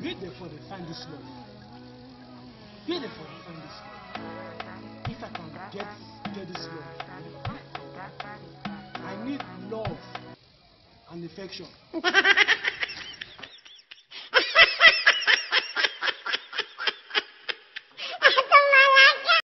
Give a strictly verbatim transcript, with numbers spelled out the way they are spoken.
therefore they find this love. Where therefore they find this love. If I can get get this love, I need love and affection.